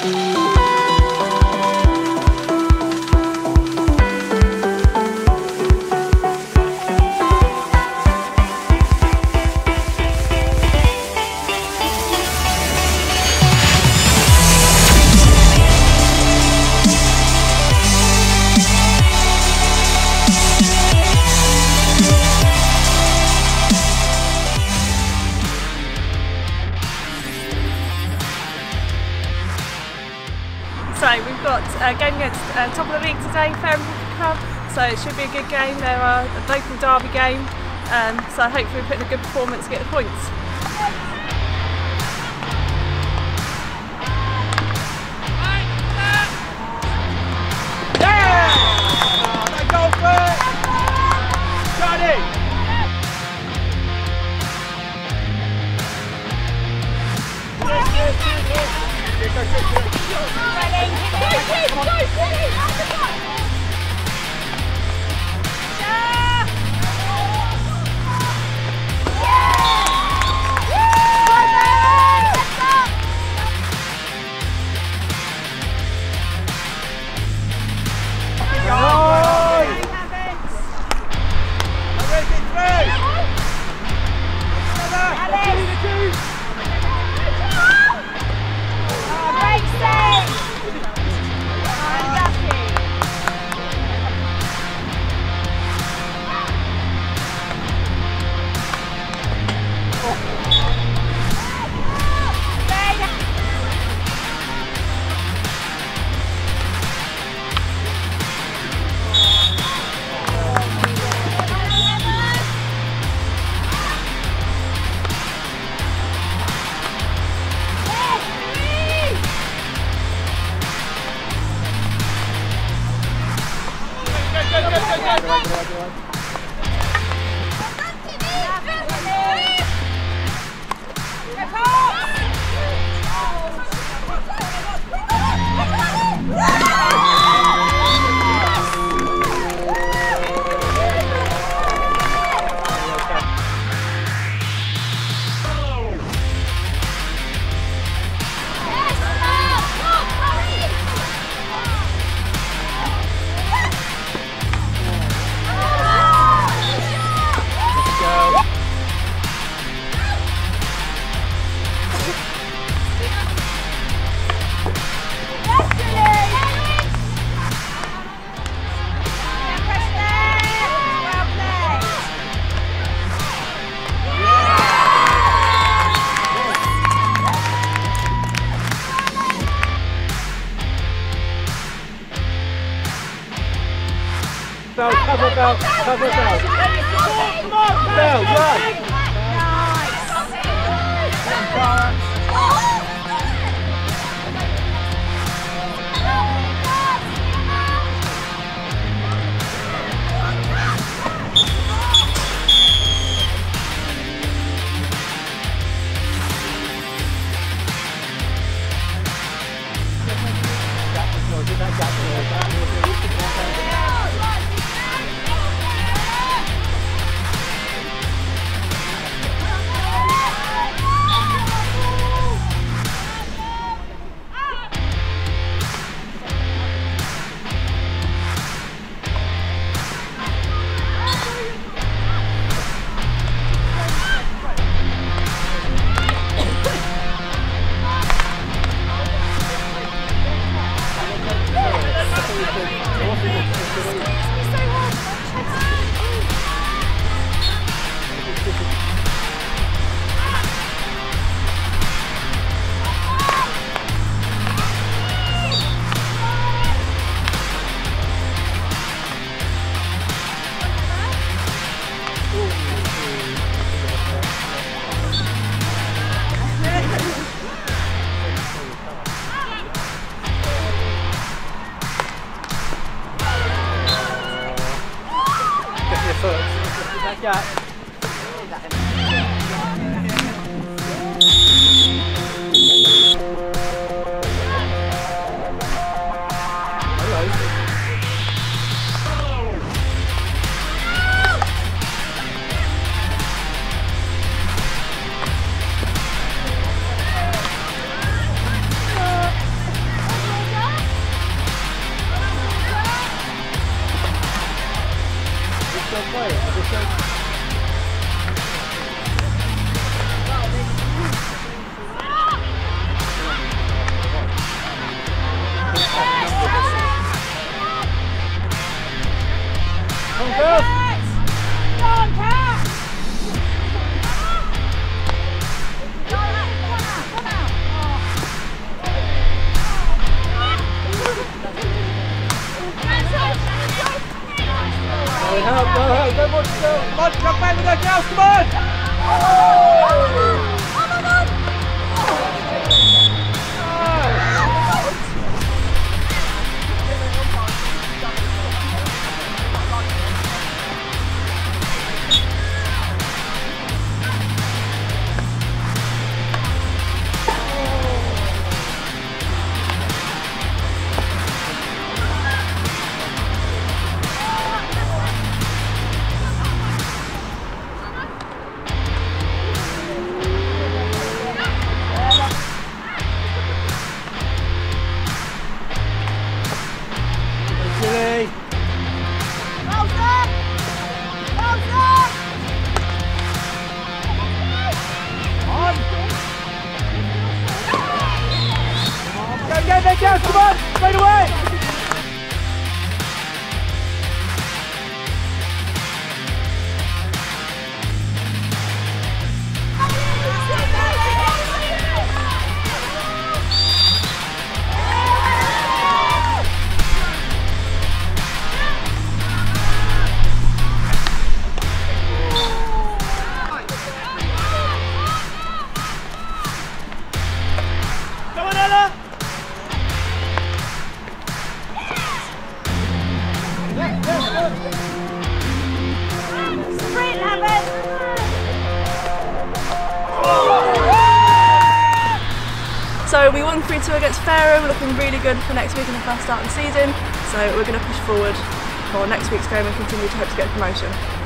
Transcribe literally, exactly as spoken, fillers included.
So we've got a game against uh, top of the league today, Fareham Club, so it should be a good game. They're a local derby game, um, so hopefully we're putting a good performance to get the points. Bell, cover Bell, cover Bell. Come on, Bell, run. Nice. Yeah. Come on, come back with that, girls, come on! Come on, straight away! Come on, Ella! So we won three two against Fareham, looking really good for next week in the first start of the season. So we're going to push forward for next week's game and continue to hope to get a promotion.